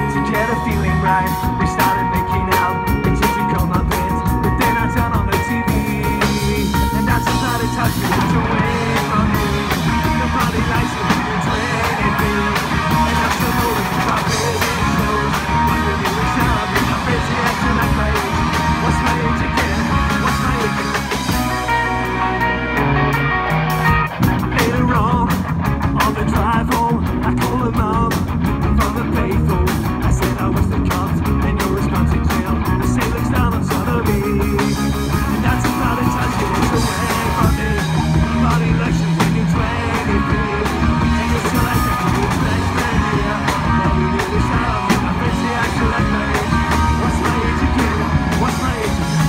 to get a feeling right. We started making out, it seemed to come up with. But then I turned on the TV, and that's when I touch me away from you. The body lights are moving 20 feet, and I'm still holding my baby shows. What will you wish of me? I'm busy acting like my age. What's my age again? What's my age again? Later on the drive home, I called her mom from the payphone. I said I was the cops and your response in jail. The sailors down on Sotheby, and that's about it. Touch it away from me. Body lecture when you're 23, and you're still like that cool freshman year. All we do is shout out, I'm busy acting like my age. What's my age again? What's my age again?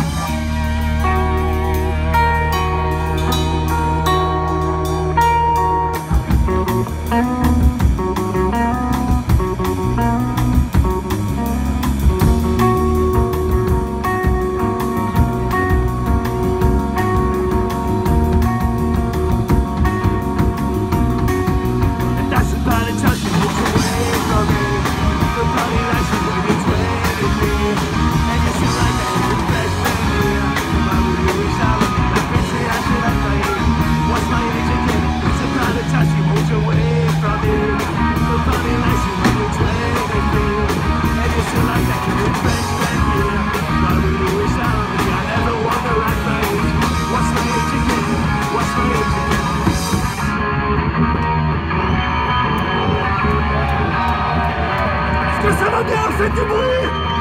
Est-ce que ça va bien, faites du bruit?